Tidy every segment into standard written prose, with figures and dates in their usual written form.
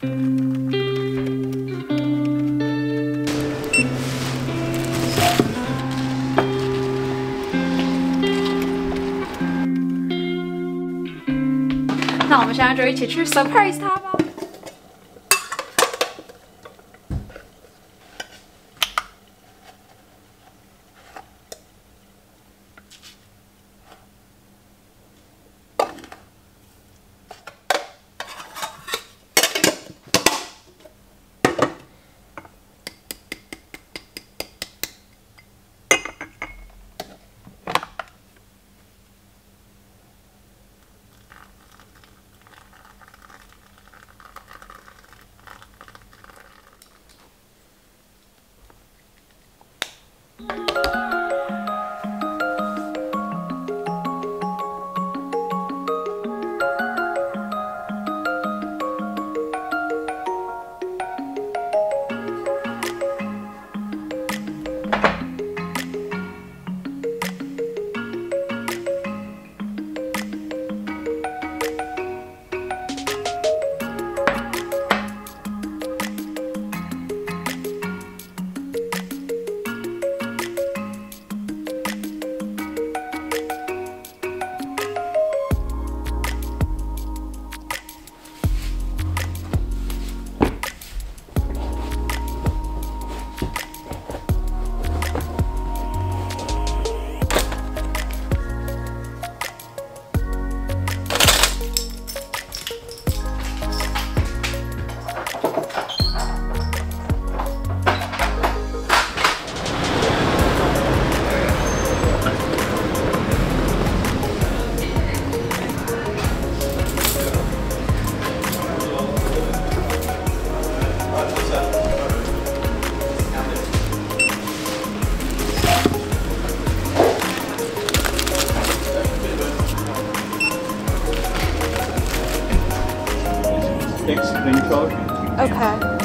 那我们现在就一起去 surprise 他吧。 Explain code. Okay.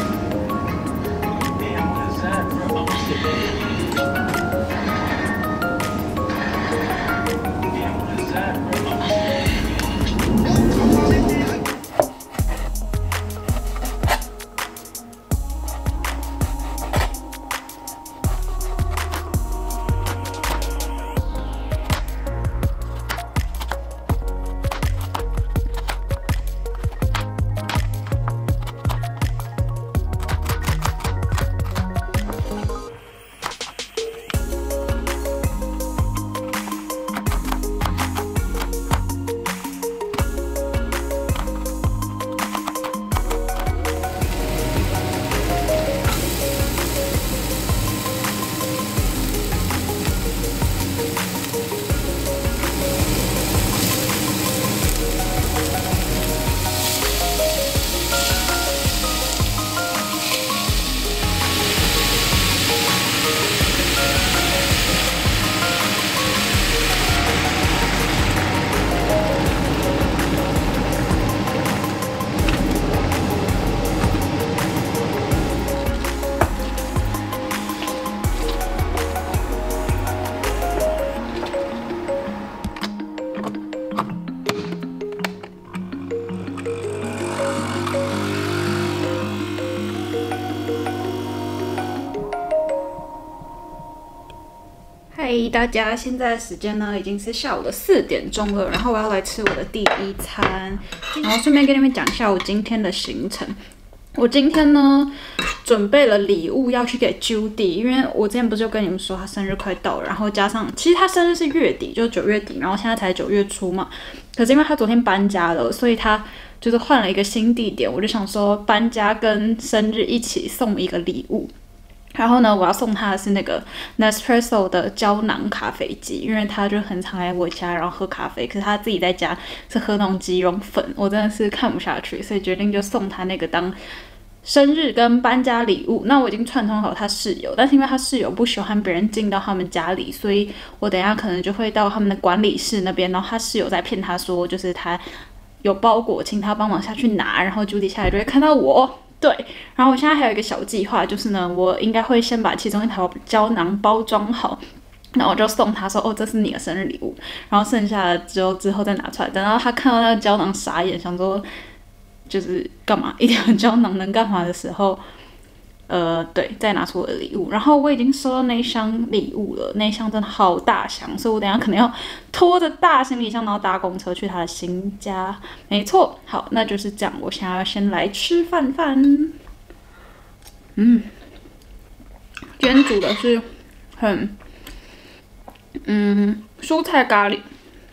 Hey 大家，现在的时间呢已经是下午的4点钟了，然后我要来吃我的第一餐，然后顺便跟你们讲一下我今天的行程。我今天呢准备了礼物要去给 Judy， 因为我之前不是就跟你们说她生日快到了，然后加上其实她生日是月底，就9月底，然后现在才9月初嘛。可是因为她昨天搬家了，所以她就是换了一个新地点，我就想说搬家跟生日一起送一个礼物。然后呢，我要送他的是那个 Nespresso 的胶囊咖啡机，因为他就很常来我家，然后喝咖啡。可是他自己在家是喝那种即溶粉，我真的是看不下去，所以决定就送他那个当生日跟搬家礼物。那我已经串通好他室友，但是因为他室友不喜欢别人进到他们家里，所以我等一下可能就会到他们的管理室那边，然后他室友在骗他说，就是他有包裹，请他帮忙下去拿，然后Judy下来就会看到我。对，然后我现在还有一个小计划，就是呢，我应该会先把其中一条胶囊包装好，然后我就送他说，哦，这是你的生日礼物，然后剩下的之后再拿出来，等到他看到那个胶囊傻眼，想说就是干嘛一条胶囊能干嘛的时候，对，再拿出我的礼物。然后我已经收到那一箱礼物了，那一箱真的好大箱，所以我等一下可能要拖着大行李箱，然后搭公车去他的新家。没错，好，那就是这样。我现在要先来吃饭。今天煮的是很蔬菜咖喱。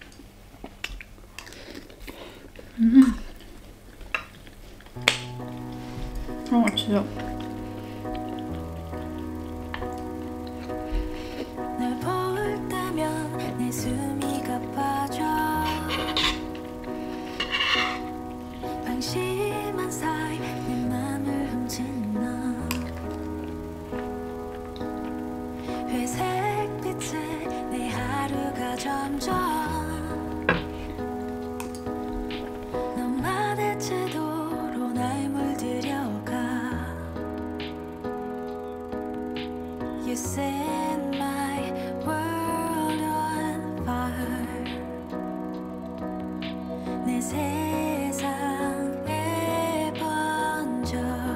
好好吃哦。 You set my world on fire. 내 세상에 번져.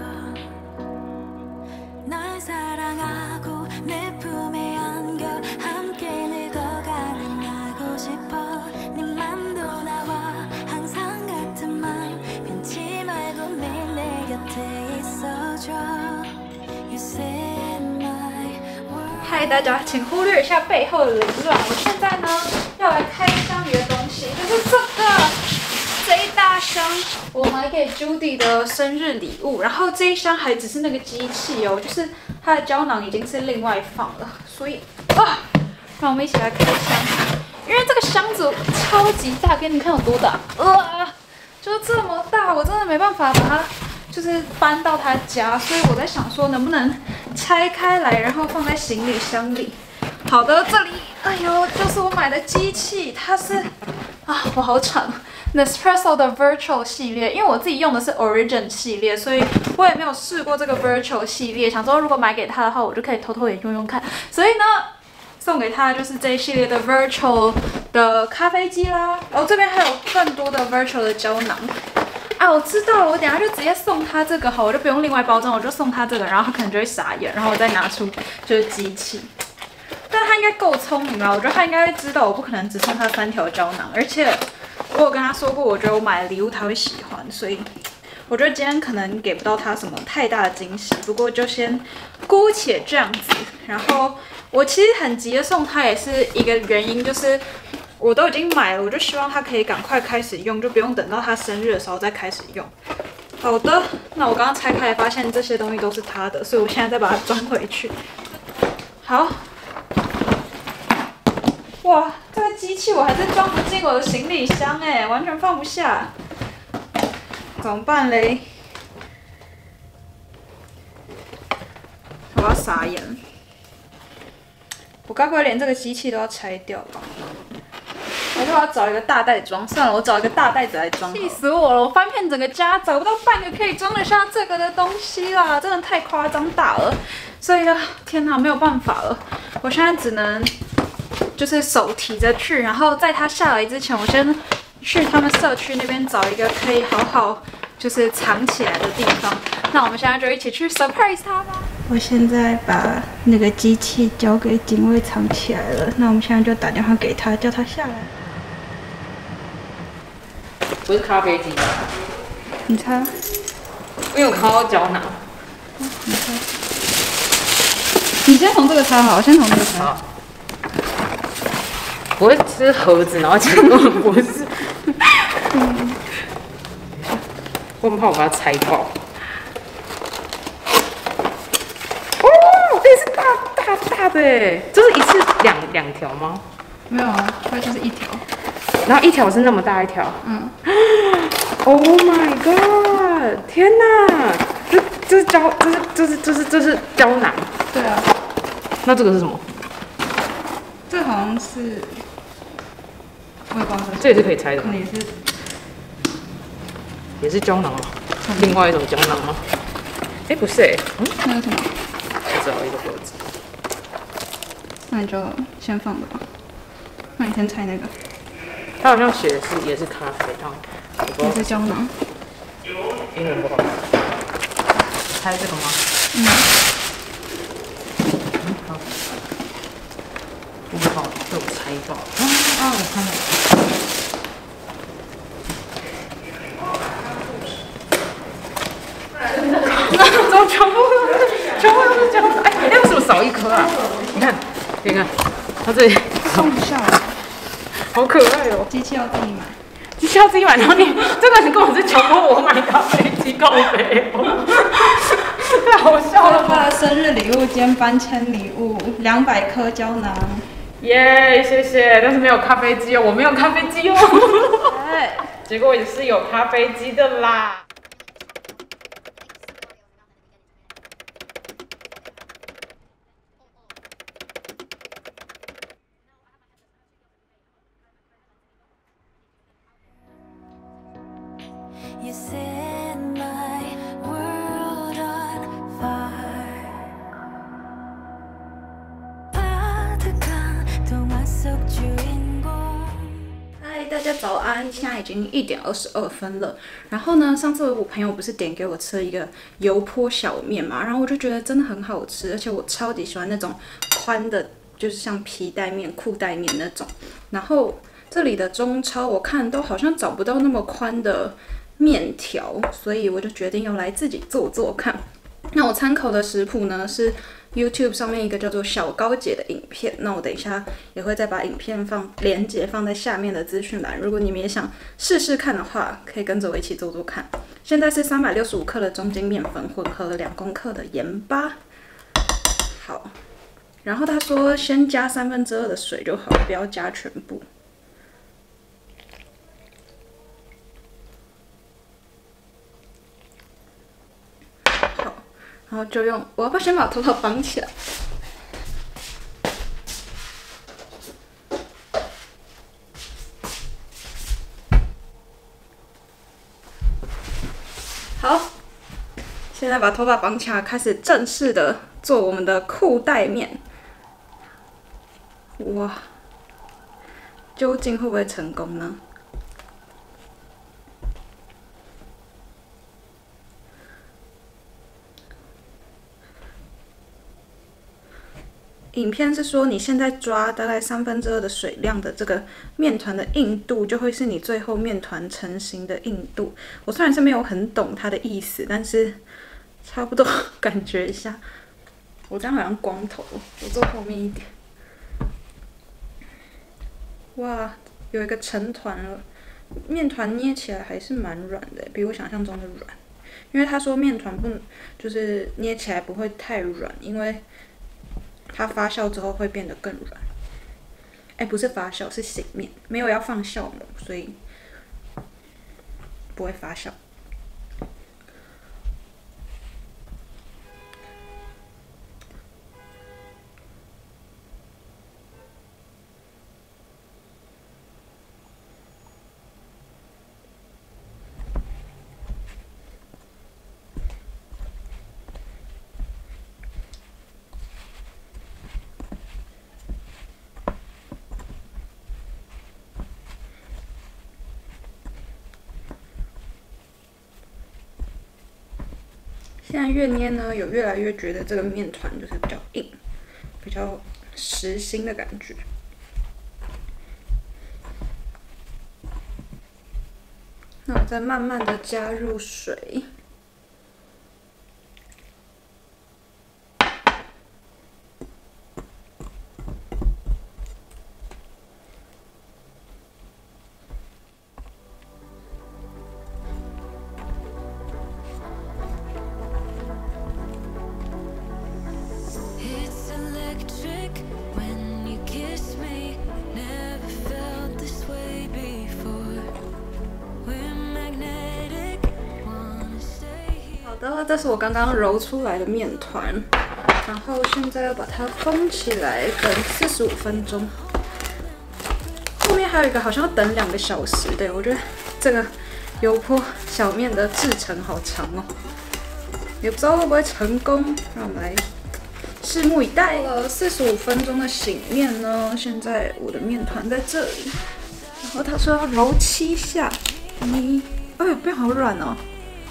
널 사랑하고 내 품에 안겨 함께 늙어가는 나고 싶어. 네 맘도 나와 항상 같은 맘 변치 말고 매일 내 곁에 있어줘. You set 嗨，大家，请忽略一下背后的凌乱。我现在呢要来开箱一个东西，就是这一大箱我买给 Judy 的生日礼物。然后这一箱还只是那个机器哦，就是它的胶囊已经是另外放了。所以让我们一起来开箱。因为这个箱子超级大，给你们看有多大，就这么大，我真的没办法把它就是搬到他家，所以我在想说能不能拆开来，然后放在行李箱里。好的，这里，哎呦，就是我买的机器，它是我好惨 ，Nespresso 的 Virtual 系列，因为我自己用的是 Origin 系列，所以我也没有试过这个 Virtual 系列。想说如果买给他的话，我就可以偷偷也用用看。所以呢，送给他就是这一系列的 Virtual 的咖啡机啦。然后这边还有更多的 Virtual 的胶囊。我知道了，我等一下就直接送他这个好，我就不用另外包装，我就送他这个，然后他可能就会傻眼，然后我再拿出就是机器。但他应该够聪明啦，我觉得他应该会知道我不可能只送他3条胶囊，而且我有跟他说过，我觉得我买的礼物他会喜欢，所以我觉得今天可能给不到他什么太大的惊喜，不过就先姑且这样子。然后我其实很急的送他也是一个原因，就是我都已经买了，我就希望他可以赶快开始用，就不用等到他生日的时候再开始用。好的，那我刚刚拆开来发现这些东西都是他的，所以我现在再把它装回去。好，哇，这个机器我还是装不进我的行李箱哎，完全放不下，怎么办嘞？我要傻眼，我该不会连这个机器都要拆掉吧？我就要找一个大袋装，算了，我找一个大袋子来装。气死我了！我翻遍整个家，找不到半个可以装得下这个的东西啦，真的太夸张大了。所以天哪，没有办法了，我现在只能就是手提着去，然后在他下来之前，我先去他们社区那边找一个可以好好就是藏起来的地方。那我们现在就一起去 surprise 他吧。我现在把那个机器交给警卫藏起来了，那我们现在就打电话给他，叫他下来。 不是咖啡机， 你猜？ 因为我看到胶囊。 你猜？你先从这个猜好，先从这个猜。好。 我会吃盒子，然后结果不是。我很怕我把它拆爆。哦，这是大的哎，这是一次两条吗？ 没有啊，它就是一条。 然后一条是那么大一条。Oh my god！ 天哪，这是胶囊。 对啊。 那这个是什么？ 这好像是，我也不知道这也是可以拆的吗？也是胶囊吗？另外一种胶囊吗？不是那个什么？ 不知道一个盒子。 那你就先放着吧。那你先拆那个。 它好像写的也是咖啡汤， 也是胶囊。 英文不好。猜这个吗？好。不好，被我猜到。我看到。怎么全部都是这样子？哎，那为什么少一颗啊？你看，它这里放不下来， 好可爱哦！ 机器要自己买。 机器要自己买，然后你这个你跟我是强迫我买咖啡机告白哦，太好笑了吧！ 爸的生日礼物兼搬迁礼物，200颗胶囊。 耶，谢谢，但是没有咖啡机哦，我没有咖啡机哦。结果也是有咖啡机的啦。 You set my world on fire. 파득한 동화 속 주인공. 嗨，大家早安！现在已经1点22分了。然后呢，上次我朋友不是点给我吃了一个油泼小面嘛，然后我就觉得真的很好吃，而且我超级喜欢那种宽的，就是像皮带面、裤带面那种。然后这里的中超我看都好像找不到那么宽的面条，所以我就决定要来自己做做看。那我参考的食谱呢是 YouTube 上面一个叫做小高姐的影片，那我等一下也会再把影片连结放在下面的资讯栏，如果你们也想试试看的话，可以跟着我一起做做看。现在是365克的中筋面粉混合2公克的盐巴，好，然后他说先加2/3的水就好，不要加全部。然后就用，我要不要先把头发绑起来？好，现在把头发绑起来，开始正式的做我们的裤带面。哇，究竟会不会成功呢？影片是说，你现在抓大概2/3的水量的这个面团的硬度，就会是你最后面团成型的硬度。我虽然是没有很懂它的意思，但是差不多感觉一下。我这样好像光头，我坐后面一点。哇，有一个成团了，面团捏起来还是蛮软的，比我想象中的软。因为他说面团不就是捏起来不会太软，因为它发酵之后会变得更软。哎，不是发酵，是醒面，没有要放酵母，所以不会发酵。现在越捏呢，有越来越觉得这个面团就是比较硬，比较实心的感觉。那我再慢慢的加入水。好的，这是我刚刚揉出来的面团，然后现在要把它封起来，等45分钟。后面还有一个好像要等2个小时，对，我觉得这个油泼小面的制程好长哦，也不知道会不会成功，让我们来拭目以待。了45分钟的醒面呢，现在我的面团在这里，然后他说要揉7下，哎呦，变好软哦。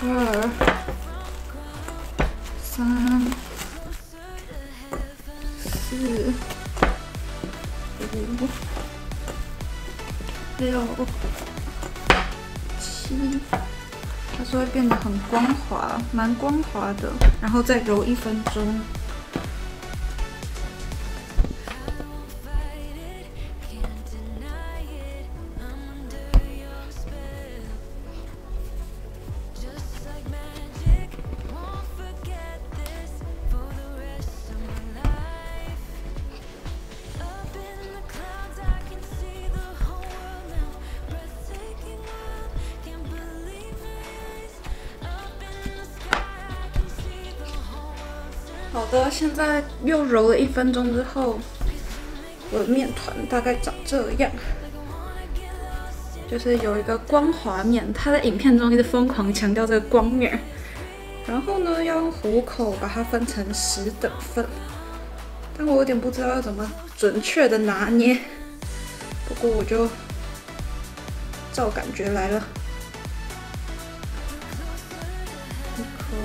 2、3、4、5、6、7，它是会变得很光滑，蛮光滑的，然后再揉1分钟。好的，现在又揉了1分钟之后，我的面团大概长这样，就是有一个光滑面。它在影片中一直疯狂强调这个光面，然后呢，要用虎口把它分成10等份，但我有点不知道要怎么准确的拿捏，不过我就照感觉来了。一颗。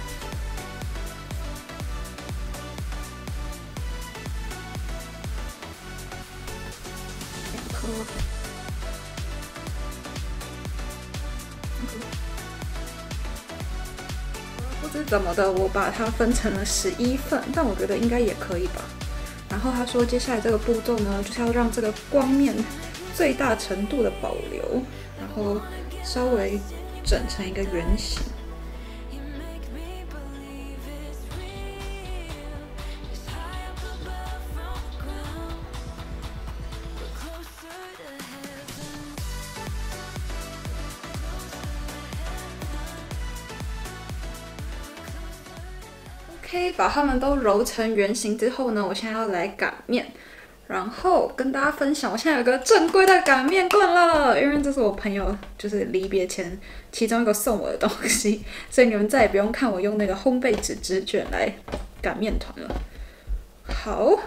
不知怎么的，我把它分成了11份，但我觉得应该也可以吧。然后他说，接下来这个步骤呢，就是要让这个光面最大程度的保留，然后稍微整成一个圆形。OK， 把它们都揉成圆形之后呢，我现在要来擀面，然后跟大家分享，我现在有个正规的擀面棍了，因为这是我朋友就是离别前其中一个送我的东西，所以你们再也不用看我用那个烘焙纸纸卷来擀面团了。好，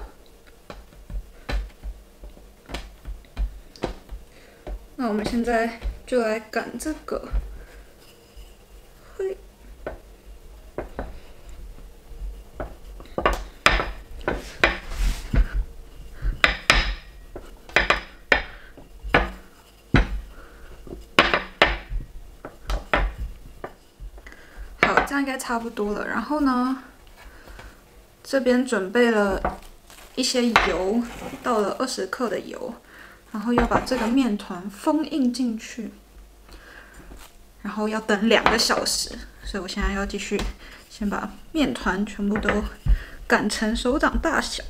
那我们现在就来擀这个。嘿。这样应该差不多了。然后呢，这边准备了一些油，倒了20克的油，然后要把这个面团封印进去，然后要等2个小时。所以我现在要继续先把面团全部都擀成手掌大小。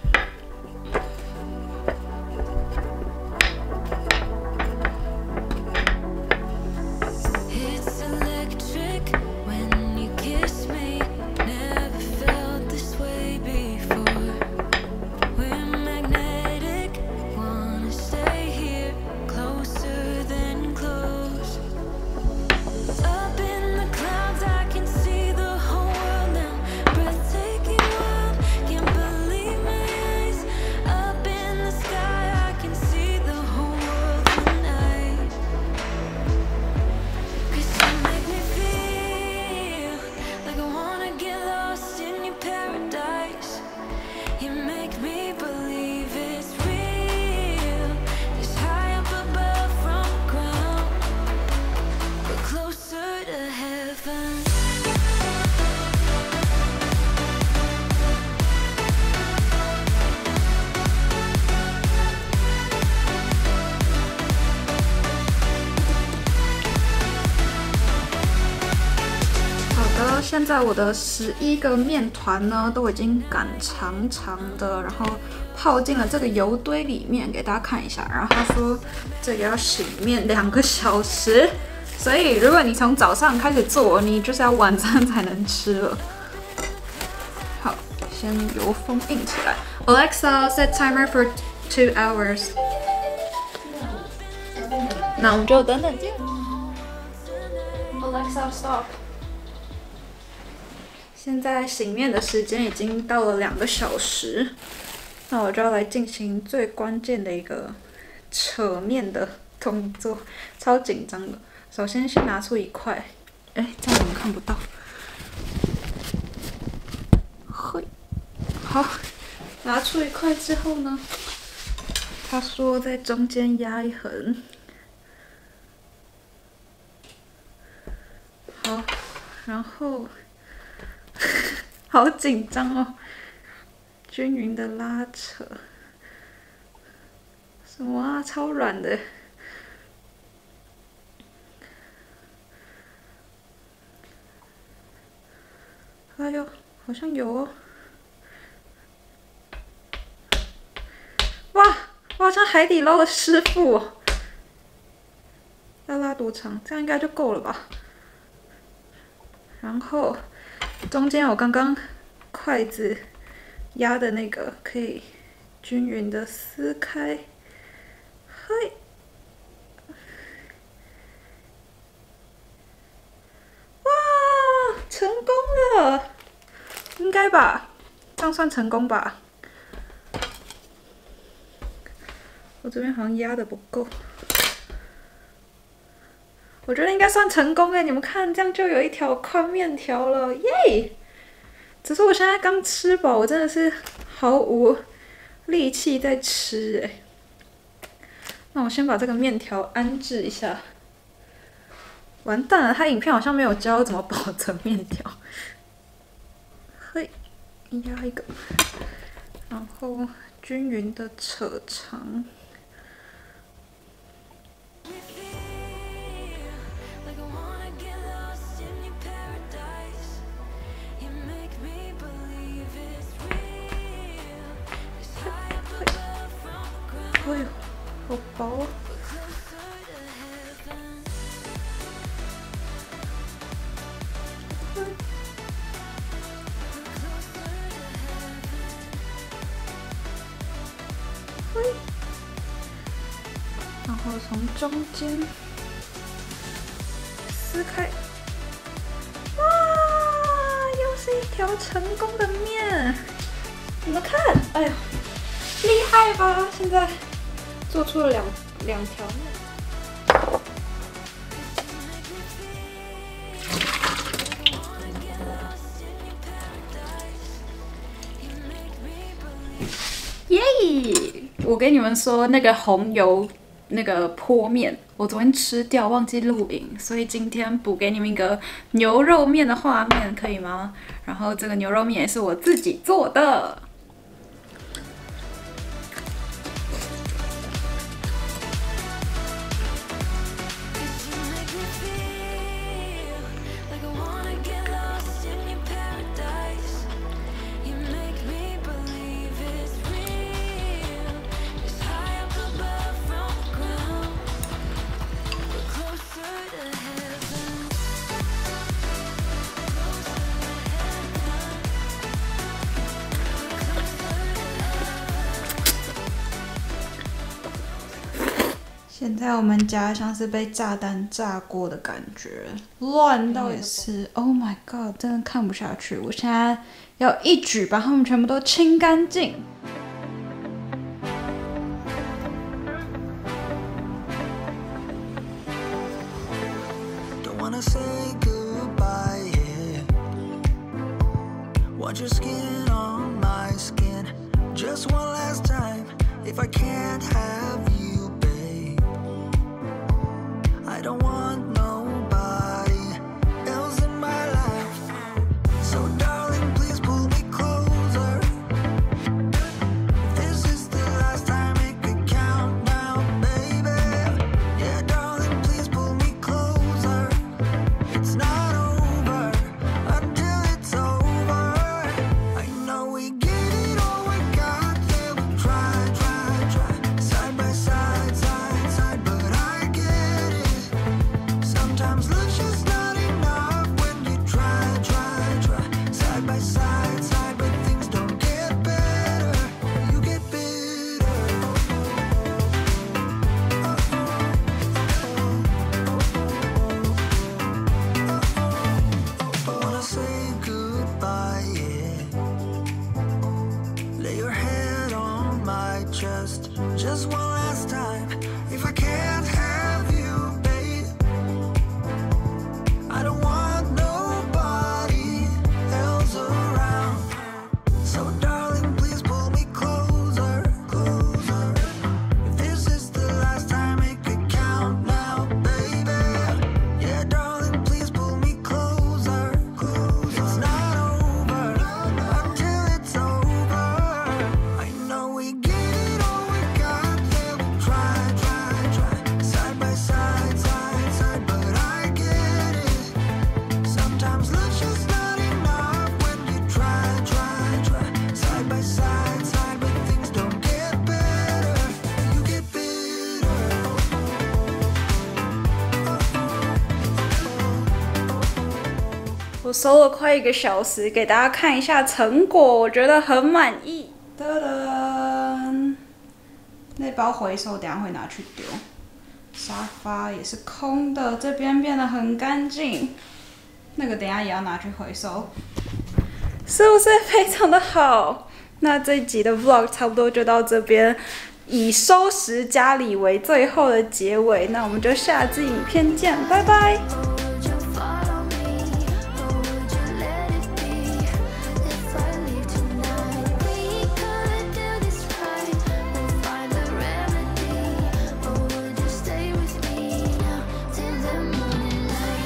现在我的11个面团呢都已经擀长长的，然后泡进了这个油堆里面，给大家看一下。然后他说这个要醒面2个小时，所以如果你从早上开始做，你就是要晚餐才能吃了。好，先油封印起来。Alexa set timer for 2 hours。那我们就等等见。Alexa stop。现在醒面的时间已经到了2个小时，那我就要来进行最关键的一个扯面的动作，超紧张的。首先拿出一块哎，这样你们看不到。嘿，好，拿出一块之后呢，他说在中间压一横。好，然后好紧张哦，均匀的拉扯。什么啊，超软的。哎呦，好像有哦。哇，我好像海底捞的师傅哦。要拉多长？这样应该就够了吧。然后中间我刚刚筷子压的那个可以均匀的撕开。嘿，哇，成功了，应该吧？这样算成功吧？我这边好像压的不够，我觉得应该算成功哎！你们看，这样就有一条宽面条了，耶！只是我现在刚吃饱，我真的是毫无力气在吃哎。那我先把这个面条安置一下。完蛋了，他影片好像没有教怎么保存面条。嘿，压一个，然后均匀的扯长。哎呦，好薄啊！然后从中间撕开，哇，又是一条成功的面！你们看，哎呀，厉害吧？现在做出了两条面。耶！我跟你们说，那个红油那个泼面，我昨天吃掉，忘记录影，所以今天补给你们一个牛肉面的画面，可以吗？然后这个牛肉面也是我自己做的。现在我们家像是被炸弹炸过的感觉，乱到也是。Oh my god， 真的看不下去！我现在要一举把它们全部都清干净。 I don't want nobody else in my life. So darling, please pull me closer. This is the last time it could count now, baby. Yeah, darling, please pull me closer. It's not over until it's over. I know we get it all we got, yeah, we try, try, try. Side by side, side, side, but I get it. Sometimes love's just not enough when you try, try, try. Side 我收了快1个小时，给大家看一下成果，我觉得很满意。噔噔，那包回收，等一下会拿去丢。沙发也是空的，这边变得很干净。那个等一下也要拿去回收，是不是非常的好？那这一集的 vlog 差不多就到这边，以收拾家里为最后的结尾。那我们就下支影片见，拜拜。